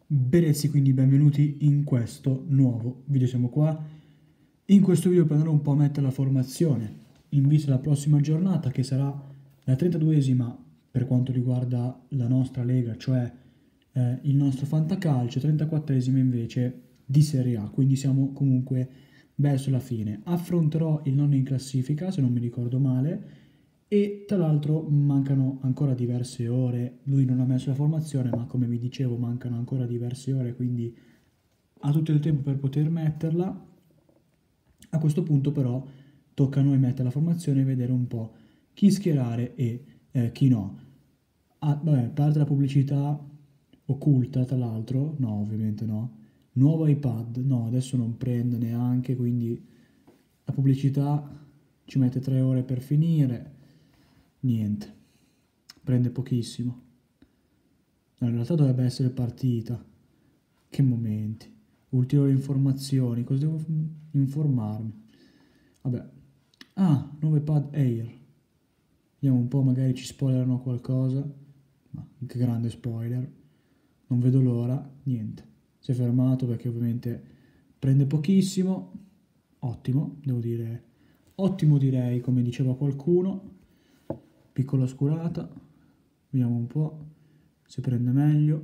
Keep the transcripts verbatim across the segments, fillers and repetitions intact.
Benezzi, quindi benvenuti in questo nuovo video. Siamo qua. In questo video prenderò un po' a mettere la formazione in vista della prossima giornata, che sarà la trentaduesima per quanto riguarda la nostra lega, cioè eh, il nostro fantacalcio, trentaquattresima invece di Serie A, quindi siamo comunque verso la fine. Affronterò il nonno in classifica, se non mi ricordo male, e tra l'altro mancano ancora diverse ore. Lui non ha messo la formazione, ma come vi dicevo mancano ancora diverse ore, quindi ha tutto il tempo per poter metterla. A questo punto però tocca a noi mettere la formazione e vedere un po' chi schierare e eh, chi no. Ah, vabbè, a parte la pubblicità occulta, tra l'altro, no, ovviamente no. Nuovo iPad, no, adesso non prende neanche, quindi la pubblicità ci mette tre ore per finire. Niente, prende pochissimo. No, in realtà dovrebbe essere partita. Che momenti. Ulteriori informazioni, cosa devo informarmi? Vabbè. Ah, nuovo iPad Air. Vediamo un po', magari ci spoilerano qualcosa. Ma che grande spoiler. Non vedo l'ora. Niente. Si è fermato perché ovviamente prende pochissimo. Ottimo, devo dire. Ottimo direi, come diceva qualcuno. Piccola scurata. Vediamo un po' se prende meglio.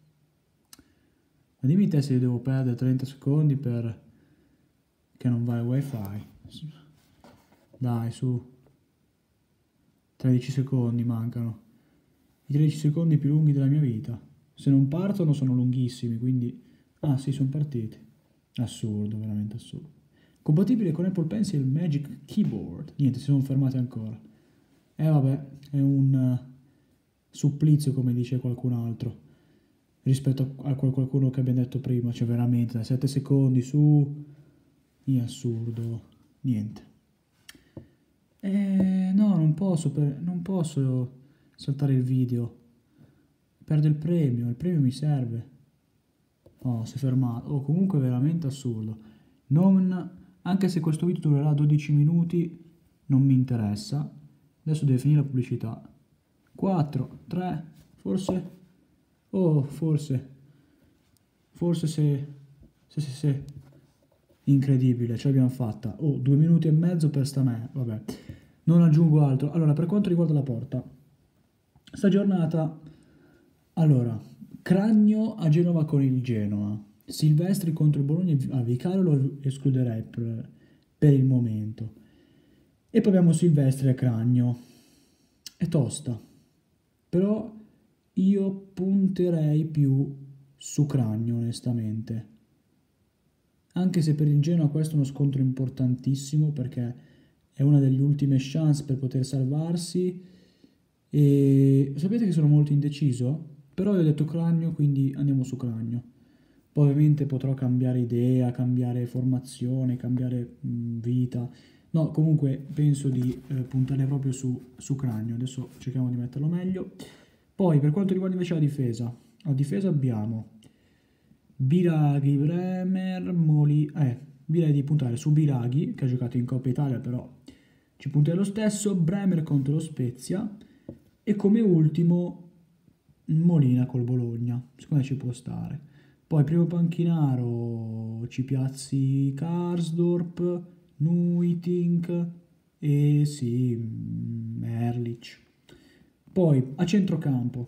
Ma dimmi te se io devo perdere trenta secondi per che non va il wifi. Dai, su. tredici secondi mancano. I tredici secondi più lunghi della mia vita. Se non partono sono lunghissimi, quindi... Ah sì, sono partiti. Assurdo, veramente assurdo. Compatibile con Apple Pencil Magic Keyboard. Niente, si sono fermati ancora. E eh, vabbè, è un uh, supplizio, come dice qualcun altro, rispetto a quel qualcuno che abbiamo detto prima. Cioè veramente, da sette secondi su... È assurdo. Niente. Eh, no, non posso, per- non posso saltare il video. Perdo il premio, il premio mi serve. Oh, si è fermato. Oh, comunque è veramente assurdo. Non, anche se questo video durerà dodici minuti, non mi interessa. Adesso deve finire la pubblicità. quattro, tre, forse... Oh, forse... Forse se... Se, se, se... Incredibile, ce l'abbiamo fatta. Oh, due minuti e mezzo per sta me. Vabbè, non aggiungo altro. Allora, per quanto riguarda la porta, sta giornata... Allora, Cragno a Genova con il Genoa. Silvestri contro il Bologna a Vicario lo escluderei per, per il momento. E poi abbiamo Silvestri e Cragno. È tosta. Però io punterei più su Cragno, onestamente. Anche se per il Genoa questo è uno scontro importantissimo perché è una delle ultime chance per poter salvarsi. E sapete che sono molto indeciso? Però io ho detto Cragno, quindi andiamo su Cragno. Poi ovviamente potrò cambiare idea, cambiare formazione, cambiare mh, vita. No, comunque penso di eh, puntare proprio su, su Cragno. Adesso cerchiamo di metterlo meglio. Poi per quanto riguarda invece la difesa, a difesa abbiamo Biraghi, Bremer, Moli... Eh, direi di puntare su Biraghi, che ha giocato in Coppa Italia, però ci punterei lo stesso. Bremer contro lo Spezia. E come ultimo Molina col Bologna. Secondo me ci può stare. Poi primo panchinaro ci piazzi Karsdorp, Nuitink e sì, Merlic. Poi a centrocampo.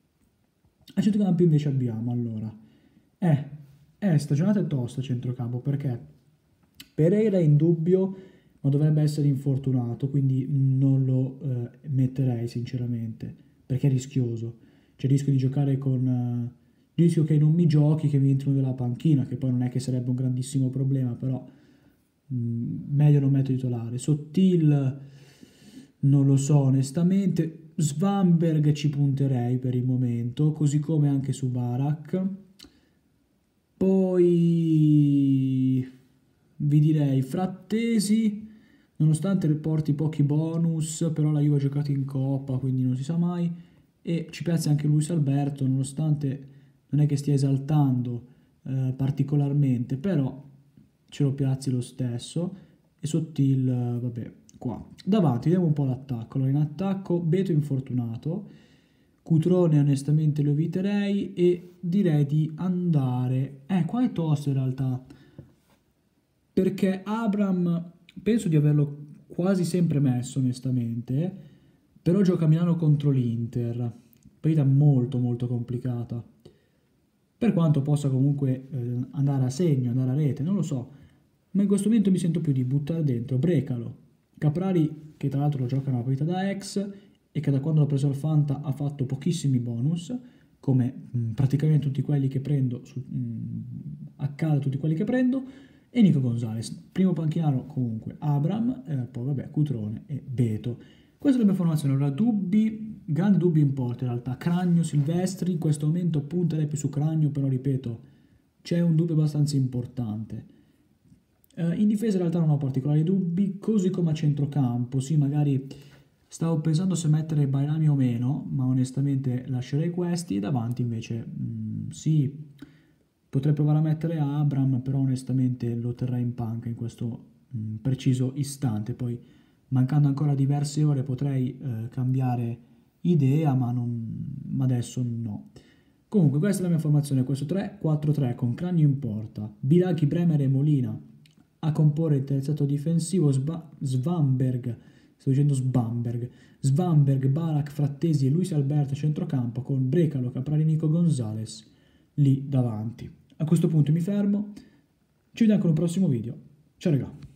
A centrocampo invece abbiamo allora. Eh, eh, stagionata è tosta a centrocampo perché Pereira è in dubbio, ma dovrebbe essere infortunato, quindi non lo eh, metterei sinceramente, perché è rischioso. C'è il rischio di giocare con... eh, il rischio che non mi giochi, che mi entrino dalla panchina, che poi non è che sarebbe un grandissimo problema, però mh, meglio non metto titolare. Sottil non lo so onestamente. Svanberg ci punterei per il momento, così come anche su Barak. Poi vi direi Frattesi, nonostante porti pochi bonus, però la Juve ha giocato in Coppa, quindi non si sa mai. E ci piazza anche Luis Alberto, nonostante non è che stia esaltando eh, particolarmente, però ce lo piazzi lo stesso. E Sottil, eh, vabbè, qua. Davanti, vediamo un po' l'attacco. Allora, in attacco, Beto infortunato. Cutrone onestamente lo eviterei e direi di andare... Eh, qua è tosto in realtà, perché Abram penso di averlo quasi sempre messo onestamente, però gioca a Milano contro l'Inter, partita molto molto complicata. Per quanto possa comunque eh, andare a segno, andare a rete, non lo so, ma in questo momento mi sento più di buttare dentro Brecalo, Caprari, che tra l'altro lo gioca una partita da ex e che da quando l'ho preso al Fanta ha fatto pochissimi bonus, come mh, praticamente tutti quelli che prendo, su, mh, accade tutti quelli che prendo, e Nico Gonzalez, primo panchinaro comunque Abram, eh, poi vabbè Cutrone e Beto. Questa è la mia formazione, allora dubbi, grandi dubbi in porta in realtà, Cragno, Silvestri, in questo momento punterei più su Cragno, però ripeto, c'è un dubbio abbastanza importante. Uh, in difesa in realtà non ho particolari dubbi, così come a centrocampo, sì magari stavo pensando se mettere Bairami o meno, ma onestamente lascerei questi, e davanti invece mh, sì, potrei provare a mettere Abram, però onestamente lo terrei in panca in questo mh, preciso istante, poi mancando ancora diverse ore potrei eh, cambiare idea, ma, non, ma adesso no. Comunque questa è la mia formazione, questo tre quattro tre con Cragno in porta, Biraghi, Bremer e Molina a comporre il terzetto difensivo, Sba- Svanberg, sto dicendo Sbamberg, Svanberg, Barak, Frattesi e Luis Alberto a centrocampo con Brecalo, Caprari, Nico Gonzalez lì davanti. A questo punto mi fermo, ci vediamo con un prossimo video, ciao raga!